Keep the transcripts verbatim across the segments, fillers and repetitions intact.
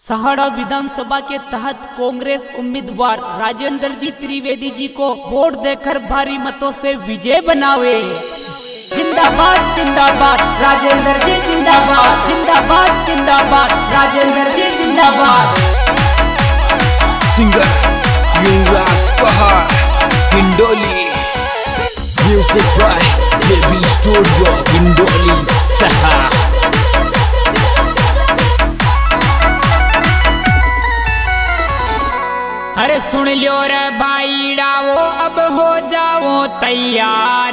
सहाड़ा विधानसभा के तहत कांग्रेस उम्मीदवार राजेंद्र जी त्रिवेदी जी को वोट देकर भारी मतों से विजय बनावे। जिंदाबाद जिंदाबाद राजेंद्र जी जिंदाबाद, जिंदाबाद जिंदाबाद राजेंद्र जी जिंदाबाद। Singer Yuvraj Pahad Hindoli, music by JB studio Hindoli सहा। अरे सुन लियो रे भाई डावो, अब हो जाओ तैयार।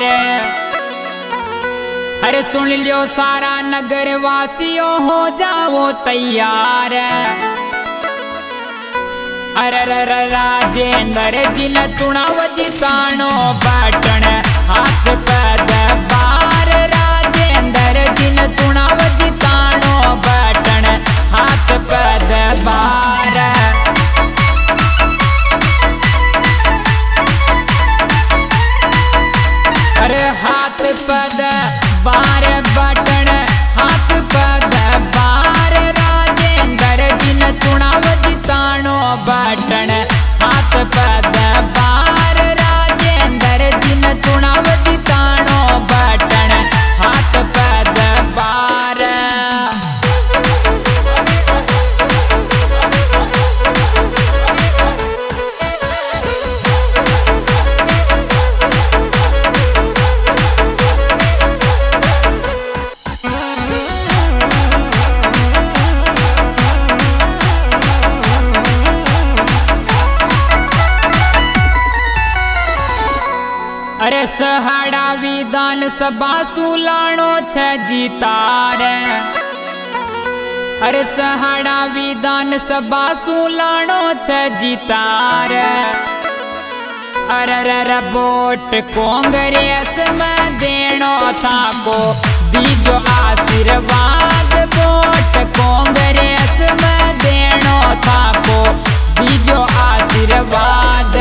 अरे सुन लियो सारा नगर वासियों, हो जाओ तैयार। अरे राजेंद्र जी ने चुनाव जितानो बटन हाथ पे दबार। राजेंद्र जी ने चुनाव जितानो बटन हाथ पे दबार। अरे हाथ पद बार बटन हाथ पद बार। राजेंद्र जी ने चुनाव जितानो बटन हाथ पद बार। राजेंद्र जी ने चुनाव जितानो बटन हाथ पद बार। अरे सहाड़ा विधान सभा सुलानो छ जीतार। अरे सहाड़ा विधान सभा सुलानो छ जीतार। अरे वोट कांग्रेस में देनो था को दीजो आशीर्वाद। वोट कांग्रेस में देनो था को दीजो आशीर्वाद।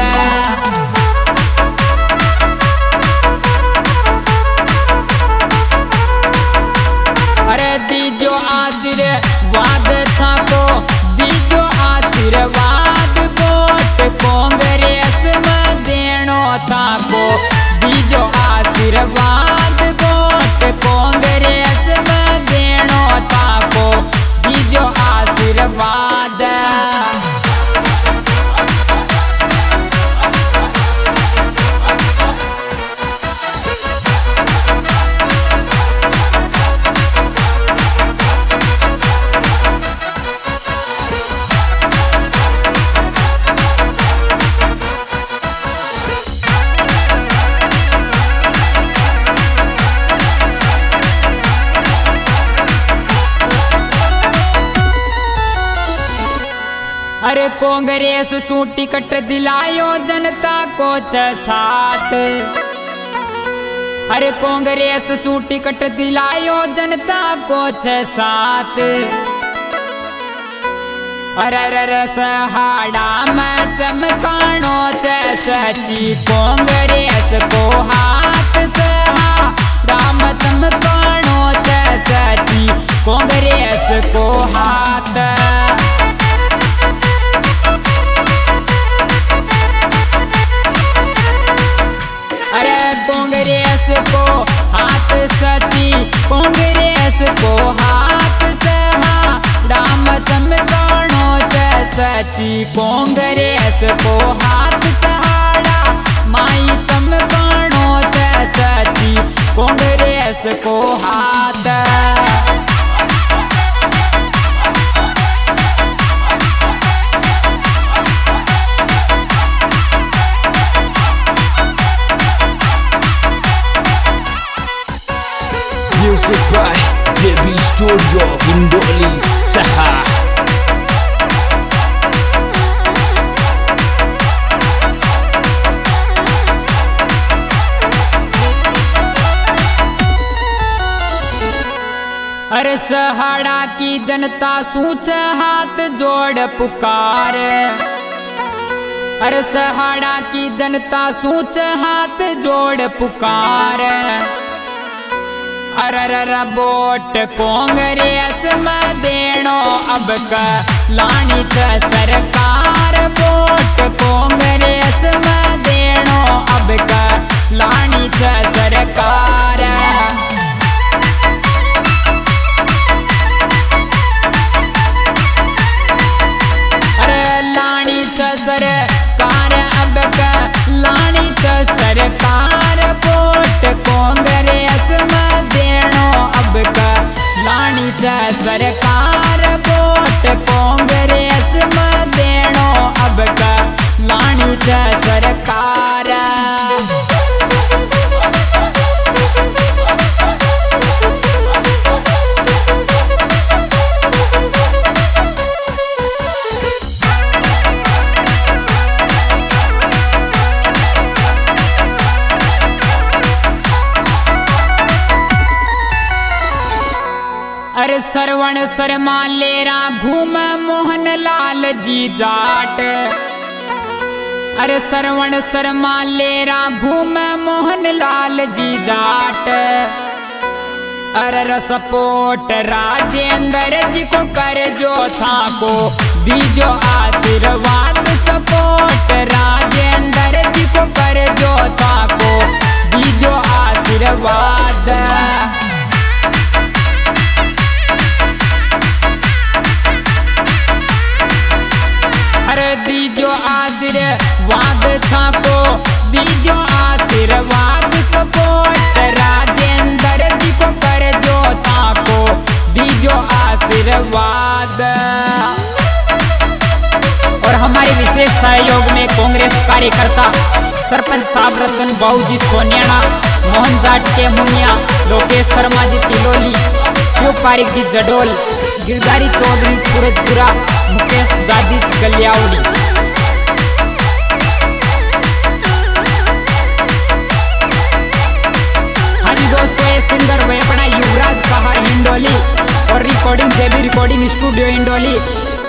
अरे दीजो आशीर्वाद था को दीजो आशीर्वाद। वोट कांग्रेस में देनो था को दीजो आशीर्वाद। वोट कांग्रेस में देनो था को दीजो आशीर्वाद। अरे कांग्रेस सू टिकट दिलायो जनता को छ साथ। अरे कांग्रेस सू टिकट दिलायो जनता को छ साथ। अरे सहाड़ा में चमकानो छ सची कांग्रेस को हाथ। सहाड़ा में चमकानो छ सची कांग्रेस को हाथ। कांग्रेस को हाथ सची कांग्रेस को हाथ। सहाड़ा में चमकानो छ सची कांग्रेस को हाथ। सहाड़ा माई चमकानो छ सची कांग्रेस को हाथ। Music by JB studio Hindoli सहा। अरे सहाड़ा की जनता सूछ हाथ जोड़ पुकार। अरे सहाड़ा की जनता सूछ हाथ जोड़ पुकार। अरे वोट कांग्रेस में देनो अब का लानी छ सरकार वोट कांग्रेस में देनो अब का लानी छ सरकार। अरे लानी छ सरकार अब का लानी छ सरकार वोट कांग्रेस में देनो अब का लानी छ सरकार वोट कांग्रेस में देनो अब का लानी छ सरकार। अरे सरवण शर्मा लेरा घूम मोहन लाल जी जाट। अरे सरवण शर्मा लेरा घूम मोहन लाल जी जाट। अरे सपोर्ट राजेंद्र जी को कर जो था को दीजो आशीर्वाद सपोर्ट राजेंद्र जी को कर जो था को दीजो आशीर्वाद। अरे दीजो आशीर्वाद छाको दीजो आशीर्वाद सपोर्ट राजेंद्र जी को कर जो ताको दीजो आशीर्वाद। और हमारे विशेष सहयोग में कांग्रेस कार्यकर्ता सरपंच साहब रतन बाबूजी सोनियाना, मोहन जाट के मुनिया, लोकेश शर्मा जी तिलोली, शिव पारिक जी जडोल, गिरधारी चौधरी सूरजपुरा, मुकेश दादी गलियावली। हाँ जी दोस्तों, ये सिंगर वे अपना युवराज कहा हिंडोली और recording JB recording studio Hindoli.